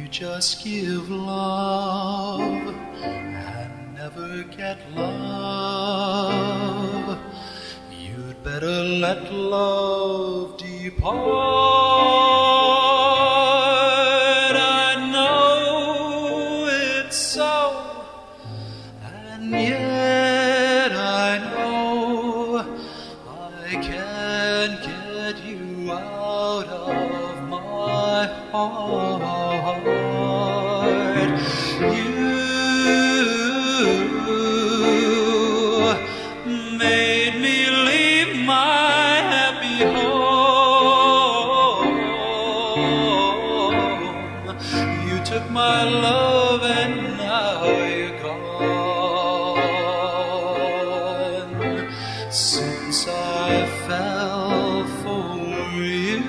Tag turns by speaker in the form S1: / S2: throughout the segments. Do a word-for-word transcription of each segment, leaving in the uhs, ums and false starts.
S1: just give love and never get love, you'd better let love depart. I know it's so, and yet I know I can't get you out of my heart. You made me leave my happy home. You took my love and now you're gone. Since I fell for you,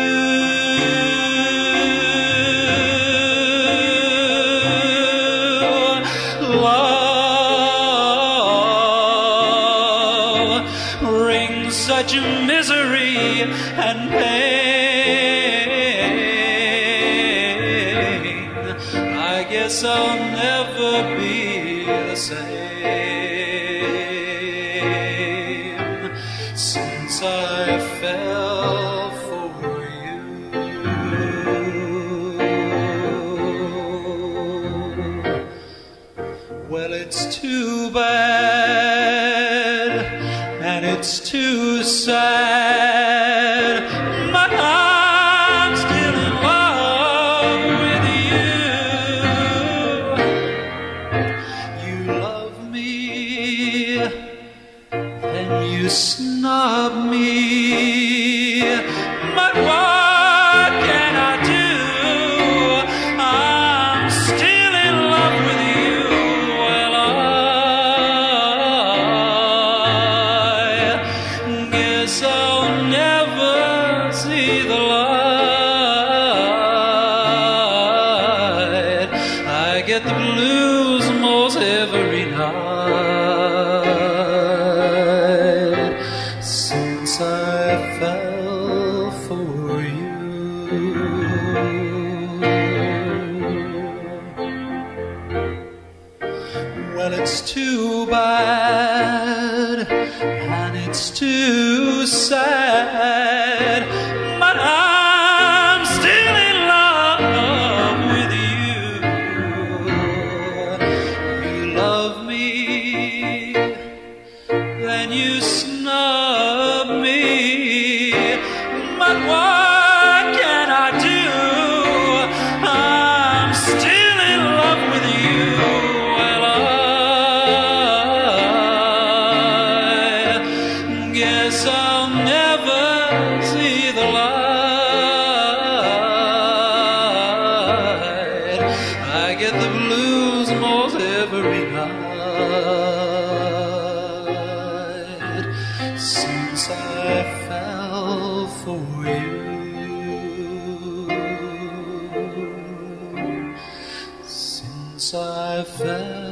S1: such misery and pain, I guess I'll never be the same since I fell for you. Well, it's too bad and it's too sad, but I'm still in love with you. You love me, then you snub me, but what can I do? I'm still in love with you. Well, I'll never see the light. I get the blues most every night since I fell for you. Well, it's too bad and it's too sad, but I'm still in love with you. You love me, then you snub me, but what can I do? I'm still in love with you. Well, I guess I'll never see the light. I get the blues most every night since I fell for you. Since I fell